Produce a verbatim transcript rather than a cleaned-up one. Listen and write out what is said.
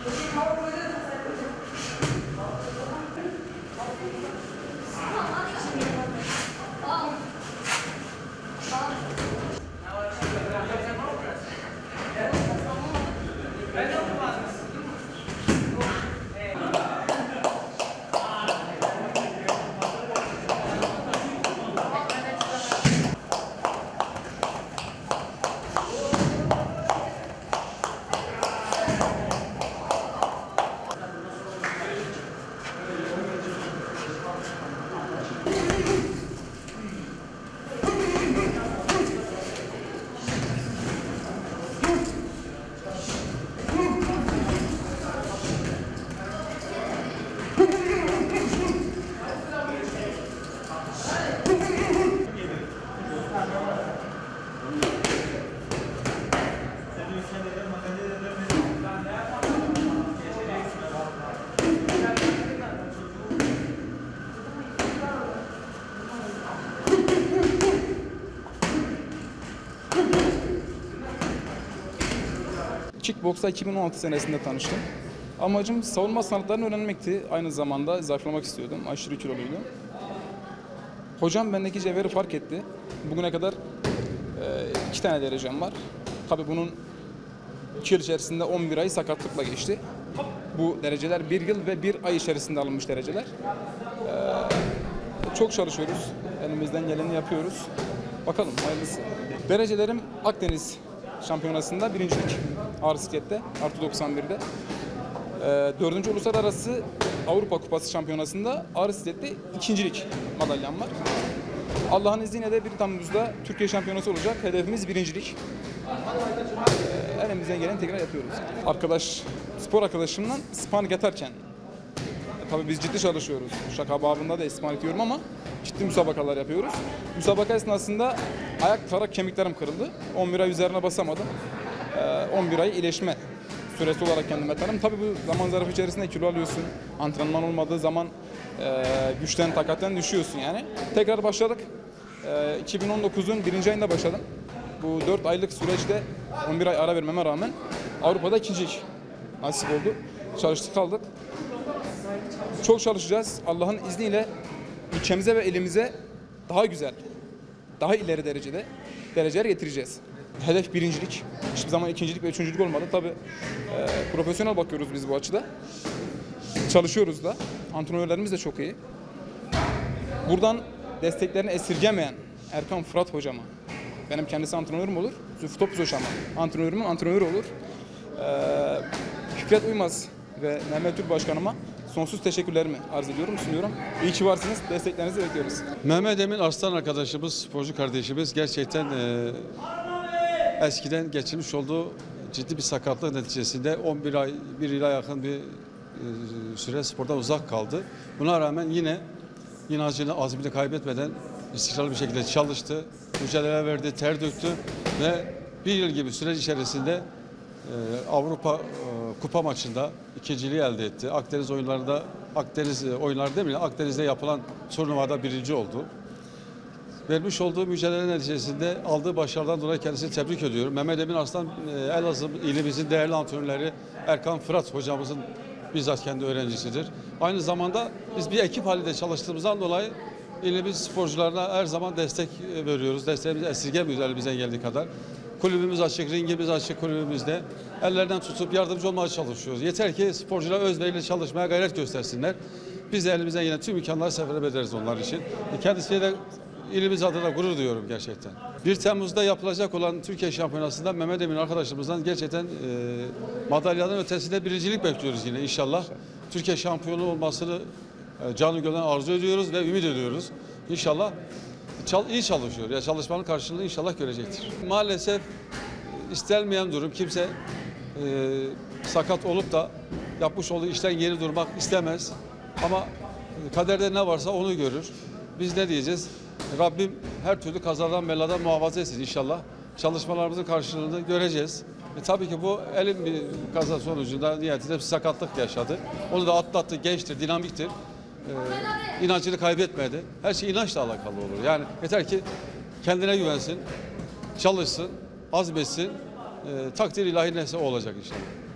Kickboks'ta iki bin on altı senesinde tanıştım. Amacım savunma sanatlarını öğrenmekti. Aynı zamanda zayıflamak istiyordum. Aşırı kiloluydum. Hocam bendeki cevheri fark etti. Bugüne kadar e, iki tane derecem var. Tabii bunun iki yıl içerisinde on bir ay sakatlıkla geçti. Bu dereceler bir yıl ve bir ay içerisinde alınmış dereceler. E, çok çalışıyoruz. Elimizden geleni yapıyoruz. Bakalım hayırlısı. Derecelerim Akdeniz Şampiyonası'nda birincilik ağır siklette artı doksan birde. E, dördüncü Uluslararası Avrupa Kupası Şampiyonası'nda ağır siklette ikincilik madalyam var. Allah'ın izniyle de bir Temmuz'da Türkiye Şampiyonası olacak. Hedefimiz birincilik. E, elimizden gelen tekrar yapıyoruz. Arkadaş, spor arkadaşımla sparring atarken, e, tabii biz ciddi çalışıyoruz. Şaka babında da sparring diyorum ama ciddi müsabakalar yapıyoruz. Müsabaka esnasında ayak tarak kemiklerim kırıldı. on bir ay üzerine basamadım. E, on bir ay iyileşme süresi olarak kendime tanım. Tabii bu zaman zarfı içerisinde kilo alıyorsun. Antrenman olmadığı zaman e, güçten, takatten düşüyorsun yani. Tekrar başladık. E, iki bin on dokuzun birinci ayında başladım. Bu dört aylık süreçte on bir ay ara vermeme rağmen Avrupa'da ikincilik nasip oldu. Çalıştık kaldık. Çok çalışacağız. Allah'ın izniyle ülkemize ve elimize daha güzel, daha ileri derecede dereceler getireceğiz. Hedef birincilik. Hiçbir zaman ikincilik ve üçüncülük olmadı. Tabii e, profesyonel bakıyoruz biz bu açıda. Çalışıyoruz da. Antrenörlerimiz de çok iyi. Buradan desteklerini esirgemeyen Erkan Fırat hocama, benim kendisi antrenörüm olur. Zülfü Topuz hocama, antrenörümün antrenörü olur. E, Fikret Uymaz ve Mehmet Türk Başkanıma sonsuz teşekkürlerimi arz ediyorum, sunuyorum. İyi ki varsınız, desteklerinizi bekliyoruz. Mehmet Emin Arslan arkadaşımız, sporcu kardeşimiz gerçekten e, eskiden geçirmiş olduğu ciddi bir sakatlık neticesinde on bir ay, bir yıla yakın bir e, süre spordan uzak kaldı. Buna rağmen yine inancını, azmini kaybetmeden istikrarlı bir şekilde çalıştı, mücadele verdi, ter döktü ve bir yıl gibi süreç içerisinde e, Avrupa e, Kupa maçında ikinciliği elde etti. Akdeniz oyunlarında, Akdeniz oyunları değil mi? Akdeniz'de yapılan turnuvada birinci oldu. Vermiş olduğu mücadele neticesinde aldığı başarıdan dolayı kendisini tebrik ediyorum. Mehmet Emin Arslan, Elazığ ilimizin değerli antrenörleri Erkan Fırat hocamızın bizzat kendi öğrencisidir. Aynı zamanda biz bir ekip halinde çalıştığımızdan dolayı ilimiz sporcularına her zaman destek veriyoruz. Desteğimizi esirgemiyoruz elimizden geldiği kadar. Kulübümüz açık, ringimiz açık kulübümüzde. Ellerinden tutup yardımcı olmaya çalışıyoruz. Yeter ki sporcular özveriyle çalışmaya gayret göstersinler. Biz de elimizden yine tüm imkanları seferber ederiz onlar için. Kendisiyle de ilimiz adına gurur duyuyorum gerçekten. bir Temmuz'da yapılacak olan Türkiye Şampiyonası'nda Mehmet Emin arkadaşımızdan gerçekten e, madalyadan ötesinde birincilik bekliyoruz yine inşallah. Türkiye şampiyonu olmasını e, canı gönülden arzu ediyoruz ve ümit ediyoruz. İnşallah çal, iyi çalışıyor. Ya çalışmanın karşılığını inşallah görecektir. Maalesef istenmeyen durum, kimse e, sakat olup da yapmış olduğu işten geri durmak istemez. Ama kaderde ne varsa onu görür. Biz ne diyeceğiz? Rabbim her türlü kazadan beladan muhafaza etsin inşallah. Çalışmalarımızın karşılığını göreceğiz. E tabii ki bu elin bir kaza sonucunda nihayetinde bir sakatlık yaşadı. Onu da atlattı, gençtir, dinamiktir. Ee, inancını kaybetmedi. Her şey inançla alakalı olur. Yani yeter ki kendine güvensin, çalışsın, azmetsin. E, takdir ilahi neyse o olacak inşallah.